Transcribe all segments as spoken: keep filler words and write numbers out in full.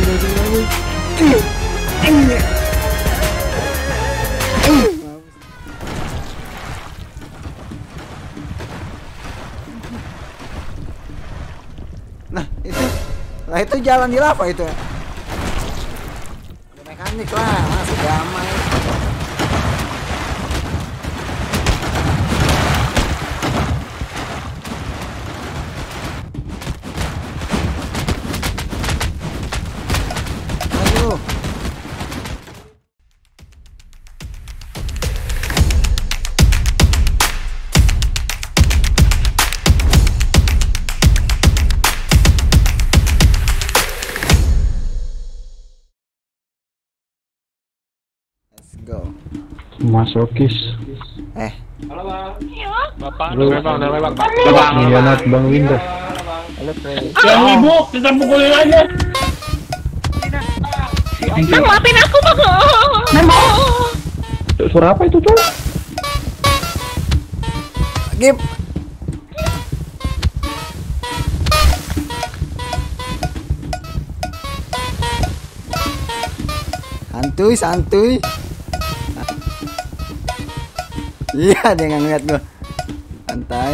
Nah itu, nah itu jalan di lava itu. Mekanik lah, masih damai. Go. Masokis. Eh. Halo bang. Iya. Bapak. Halo bang, bang, bang. Bang, Nianat Bang Windows. Halo Frey. Yang ibu, kita pukulin aja. Bang, maafin aku bang. Suara apa itu tuh? Gip. Santuy, santuy. Iya, dia nggak ngeliat gua. Santai.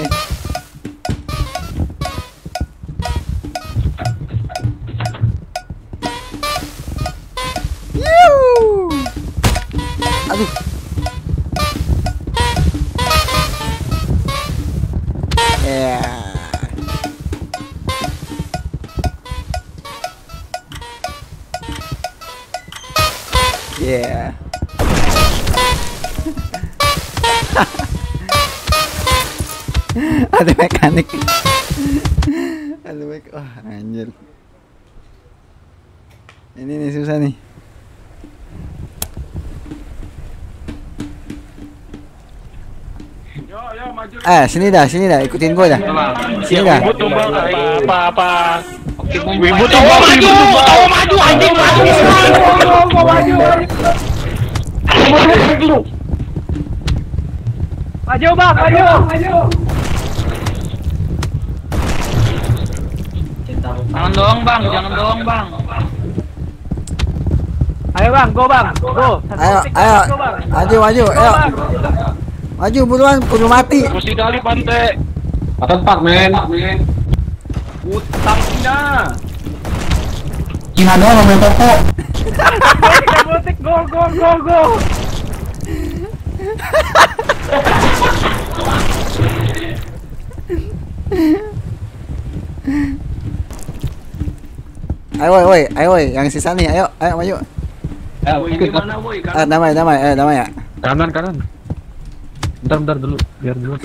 Yuh. Aduh. Ya. Yeah. Ada mekanik. Ada mekanik. Wah, oh, anjir. Ini nih susah nih. Yo, yo, maju. Eh, sini dah, sini dah, ikutin gua dah. Sini dah. Ibu tuh bang, apa apa. Ibu tuh bang, ibu tuh bang. Maju, anjing maju. Mau maju. Maju bang, maju, maju. Jangan doang bang, jangan doang bang. Ayo bang, go bang, go. Ayo, ayo. Maju, maju, ayo. Maju buruan, kudu mati. Mesti kali pantai. Atas pak men. Utang Cina. Cina doang main toko. Kabutik, go, go, go, go. Ayo, woi, woi, ayo, woi, yang sisa nih, ayo, ayo maju. Ayo, Woi, gimana woi? Ah, damai, damai, ayo, damai ya. kanan kanan. Bentar bentar dulu, biar dulu.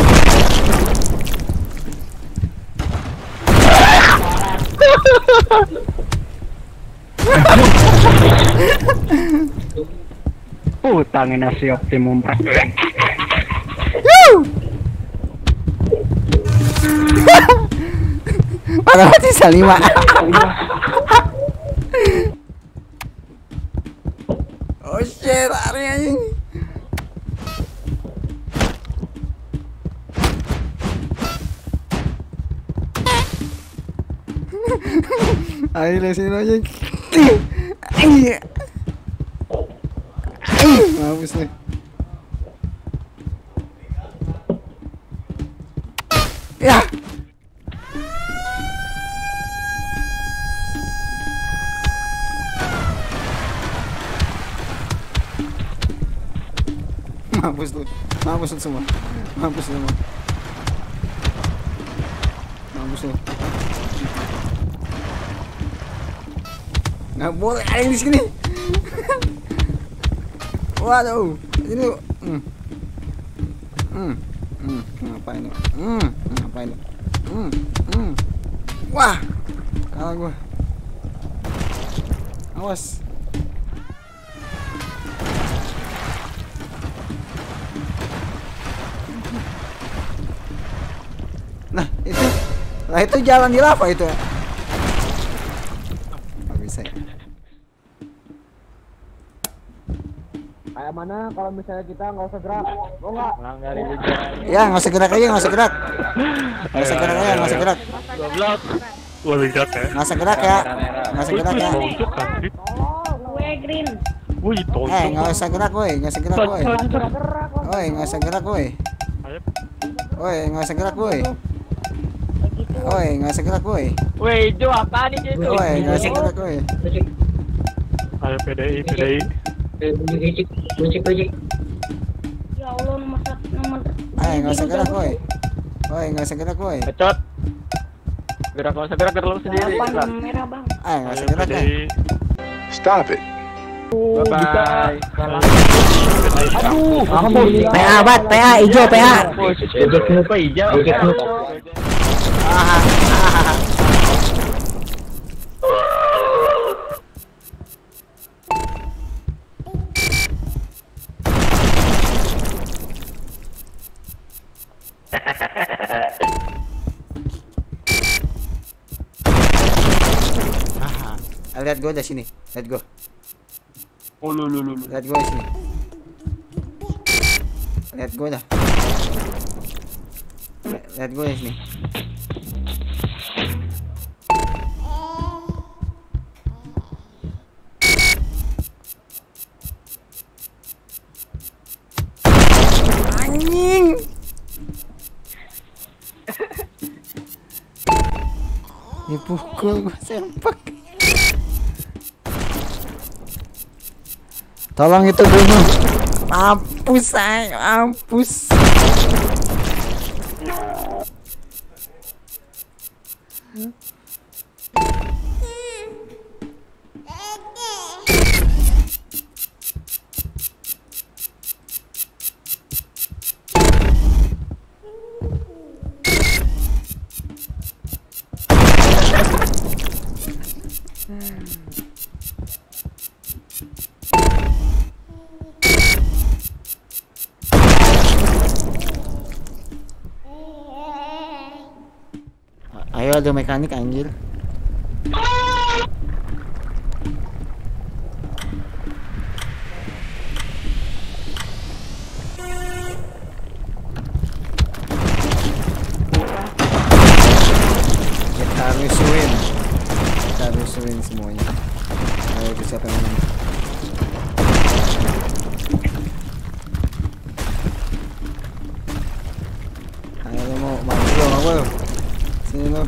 Utangin nasi optimum. Pada mati salima. Oh shit, lari anjing. Ayo lah sini aja. Mampus nih. Ya. Mampus lu. Mampus lu semua. Mampus lu semua. Mampus lu. Nggak boleh ada yang di sini. Waduh, ini lu. Hmm. Hmm. Hmm. Ngapain lu? Hmm. Ngapain lu? Hmm. Hmm. Wah. Kalah gua. Awas. Nah, itu. Nah, itu jalan di lava itu. Nggak bisa ya. Kayak mana kalau misalnya kita nggak usah gerak, mau nggak? Ya, nggak usah gerak aja, nggak usah gerak. Nggak usah gerak aja, nggak usah gerak. Goblok. Boleh gerak ya. Nggak usah gerak ya. Nggak usah gerak ya. Tonjok kan, Dit. Gue green. Wih, tonjok. Eh, nggak usah gerak, woi. Nggak usah gerak, woi. Tonjok. Woi, nggak usah gerak, woi. Ayo. Woi, nggak usah gerak, woi. Woi, nggak usah gerak, woi. Weh, Jo, apa nih Jo? Woi, nggak usah gerak, woi. Ayo P D I, P D I. Ya Allah, nomor satu, nomor. Eh, nggak usah gerak, woi. Woi, nggak usah gerak, woi. Bacot. Gerak nggak usah gerak, gerak lu sendiri. Delapan merah bang. Eh, nggak usah Ayo gerak, P D eh. I. Stop it. Bye bye. Aduh, P A bat, P A hijau, P A. Ojek lupa hijau. Ojek lupa. Ah, ah. Ah, lihat gue dari sini, lihat gue, Oh, lu lu lu. lu. lihat gue di sini, lihat gue dah, lihat gue di sini. Anjing. Dipukul gue sempak. Tolong itu bunuh. Mampus say, mampus. Ayo ada mekanik anjir. Kita rusuhin. Kita rusuhin semuanya. Ayo itu siapa yang menang? Ayo lu mau maju lo, mau lo. Sini lo.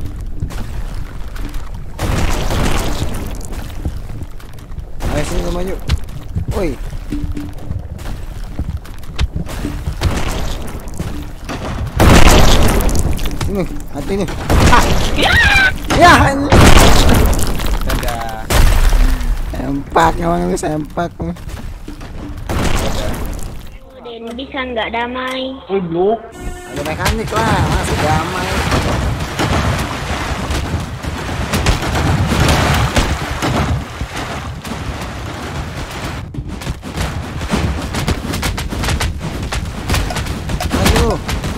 Ayo sini lo maju. Woi. Sini, hati nih. Ha. Ya. Dadah. Sempak emang lu sempak. Dan bisa nggak damai. Ujung. Ada mekanik lah, masih damai. Ayo.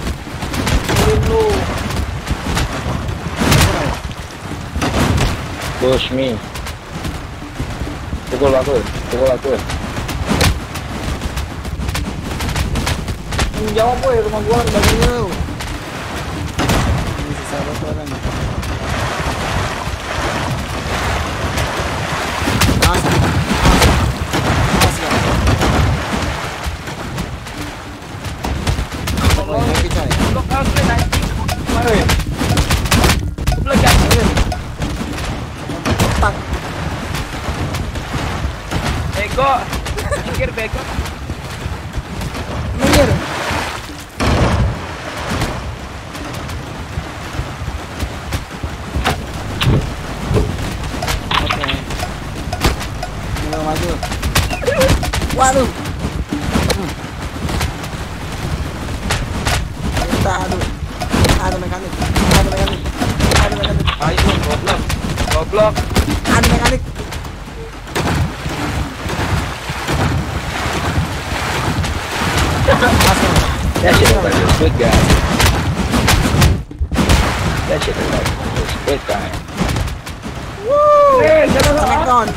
Push me. Pukul aku, pukul aku. Jawab boy, rumah gua bagi lu. Ini sisa berapa orang? Awas, awas, awas ya. Oh, ini kita ya. Blok aku nanti. Woi. Blok aku. Tak. Bego. Pikir bego. Minggir. Oke. Mulai maju. Waduh. Hmm. Kita aduh. Ada mekanik. Ada mekanik. Ada mekanik. Ayo, goblok. Goblok. Ada mekanik. That shit look like a good guy. That shit look like a good guy. Woo! Smackdown.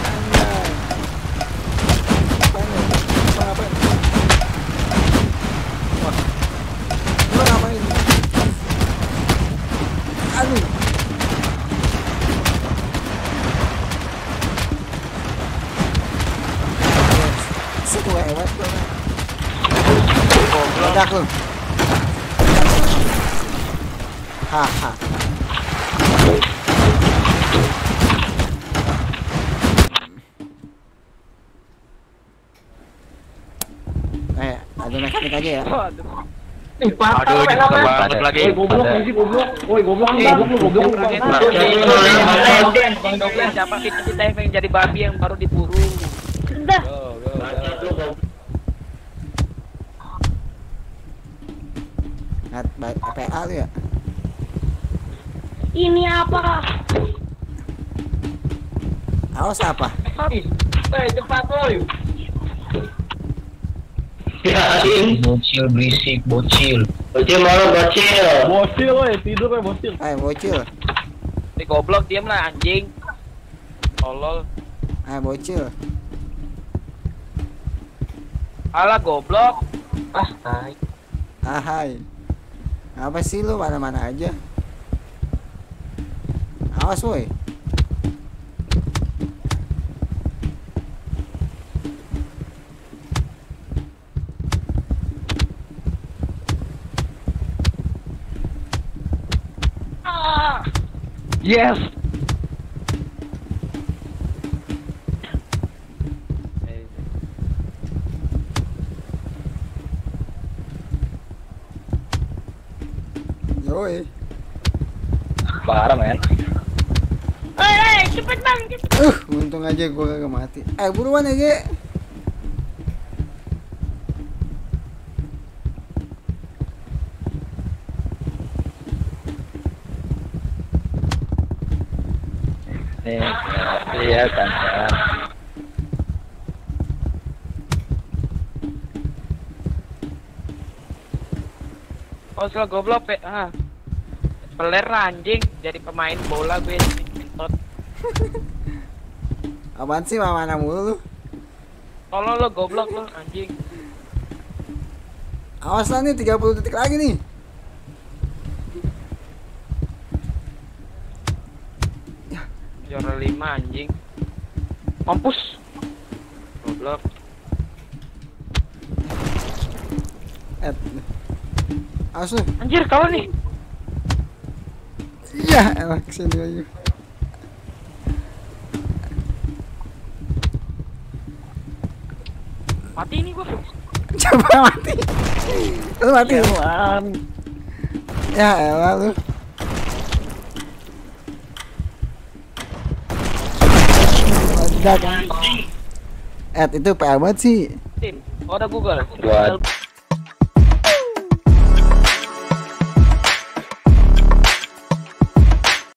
Wah. Lu ngapain? Aduh. lewat tuh. Meledak lu. Haha. Eh, ada mekanik aja ya. Aduh, ini susah banget lagi. Woi goblok nih goblok. Woi goblok nih goblok goblok. Bang Douglas siapa kita kita yang pengen jadi babi yang baru diburu. Sudah. Ngat P A lu ya. Ini apa? Awas apa? Eh cepat woi. Bocil berisik, bocil. Bocil malu bocil. Bocil woi, tidur woi bocil. Eh, bocil. Ini goblok diam lah anjing. Tolol. Eh, bocil. Alah goblok. Ah, tai. Ahai. Apa sih lu mana-mana aja? Awas woi. Yes. Yoi. Parah men. Eh, cepet bang, cepet. Uh, untung aja gua kagak mati. Eh, buruan ya, Ge. Iya kan. Oh, salah goblok pe. Ah. Peler anjing jadi pemain bola gue mentot. Apaan sih mana mulu lu? Tolol lo goblok lo anjing. Awas lah nih tiga puluh detik lagi nih. Juara lima anjing. Mampus. Goblok. Eh. Awas lu. Anjir kawan nih. Iya, elah kesini lagi. Mati nih gua. Coba mati. Lu mati. Ya elah lu. Meledak. Ed itu P A banget sih. Tim. Oh, ada Google. Buat